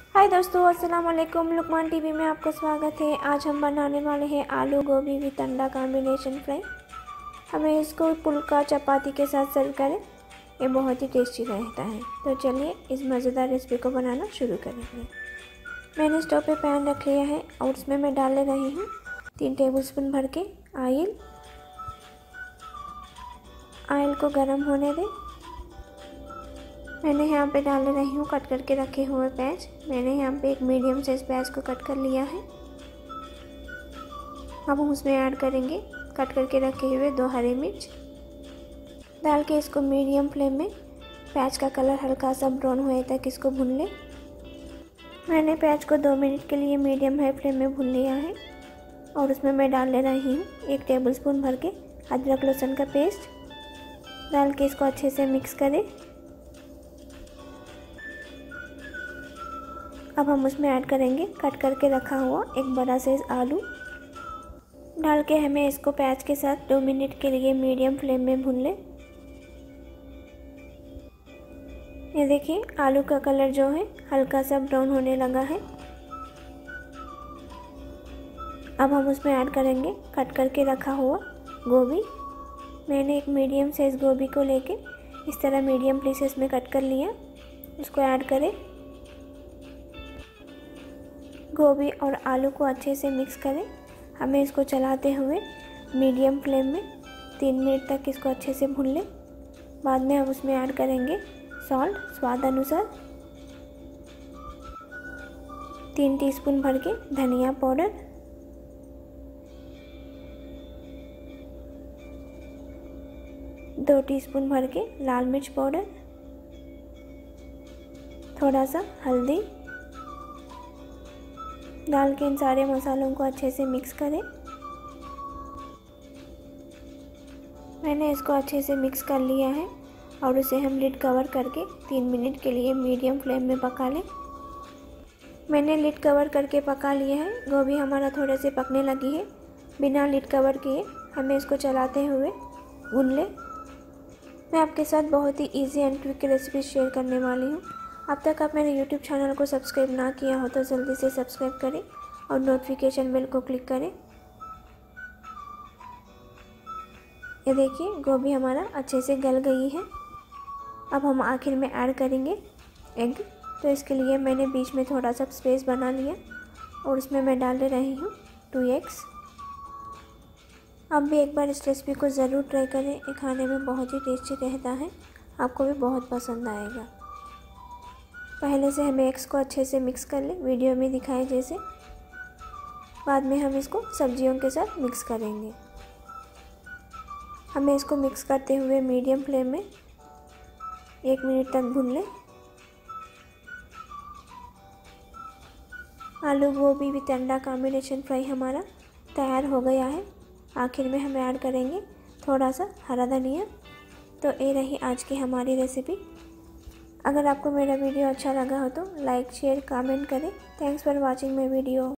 हाय दोस्तों, अस्सलाम वालेकुम। लुकमान टीवी में आपका स्वागत है। आज हम बनाने वाले हैं आलू गोभी विद अंडा कॉम्बिनेशन फ्राई। हमें इसको पुल्का चपाती के साथ सर्व करें, ये बहुत ही टेस्टी रहता है। तो चलिए इस मज़ेदार रेसिपी को बनाना शुरू करेंगे। मैंने स्टोव पे पैन रख लिया है और उसमें मैं डाल रही हूँ 3 टेबलस्पून भर के ऑयल। ऑयल को गर्म होने दें। मैंने यहाँ पे डाल रही हूँ कट करके रखे हुए प्याज। मैंने यहाँ पे एक मीडियम साइज प्याज को कट कर लिया है। अब हम उसमें ऐड करेंगे कट करके रखे हुए 2 हरी मिर्च। डाल के इसको मीडियम फ्लेम में प्याज का कलर हल्का सा ब्राउन होए तक इसको भून लें। मैंने प्याज को 2 मिनट के लिए मीडियम हाई फ्लेम में भून लिया है और उसमें मैं डाल रही हूँ 1 टेबलस्पून भर के अदरक लहसुन का पेस्ट। डाल के इसको अच्छे से मिक्स करें। अब हम उसमें ऐड करेंगे कट करके रखा हुआ एक बड़ा साइज आलू। डाल के हमें इसको प्याज के साथ 2 मिनट के लिए मीडियम फ्लेम में भून लें। ये देखिए आलू का कलर जो है हल्का सा ब्राउन होने लगा है। अब हम उसमें ऐड करेंगे कट करके रखा हुआ गोभी। मैंने एक मीडियम साइज गोभी को लेके इस तरह मीडियम पीसेस में कट कर लिया। उसको ऐड करें। गोभी और आलू को अच्छे से मिक्स करें। हमें इसको चलाते हुए मीडियम फ्लेम में 3 मिनट तक इसको अच्छे से भून लें। बाद में हम उसमें ऐड करेंगे सॉल्ट स्वाद अनुसार, 3 टीस्पून भर के धनिया पाउडर, 2 टीस्पून भर के लाल मिर्च पाउडर, थोड़ा सा हल्दी। डाल के इन सारे मसालों को अच्छे से मिक्स करें। मैंने इसको अच्छे से मिक्स कर लिया है और उसे हम लिड कवर करके 3 मिनट के लिए मीडियम फ्लेम में पका लें। मैंने लिड कवर करके पका लिया है। गोभी हमारा थोड़े से पकने लगी है। बिना लिड कवर किए हमें इसको चलाते हुए भून लें। मैं आपके साथ बहुत ही easy and quick recipe share करने वाली हूँ। अब तक आप मेरे YouTube चैनल को सब्सक्राइब ना किया हो तो जल्दी से सब्सक्राइब करें और नोटिफिकेशन बेल को क्लिक करें। ये देखिए गोभी हमारा अच्छे से गल गई है। अब हम आखिर में ऐड करेंगे एग। तो इसके लिए मैंने बीच में थोड़ा सा स्पेस बना लिया और उसमें मैं डाल रही हूँ 2 एग्स। आप भी एक बार इस रेसिपी को ज़रूर ट्राई करें। ये खाने में बहुत ही टेस्टी रहता है, आपको भी बहुत पसंद आएगा। पहले से हमें एग्स को अच्छे से मिक्स कर लें वीडियो में दिखाए जैसे। बाद में हम इसको सब्जियों के साथ मिक्स करेंगे। हमें इसको मिक्स करते हुए मीडियम फ्लेम में 1 मिनट तक भून लें। आलू गोभी विद अंडा कॉम्बिनेशन फ्राई हमारा तैयार हो गया है। आखिर में हम ऐड करेंगे थोड़ा सा हरा धनिया। तो ये रही आज की हमारी रेसिपी। अगर आपको मेरा वीडियो अच्छा लगा हो तो लाइक शेयर कमेंट करें। Thanks for watching my video.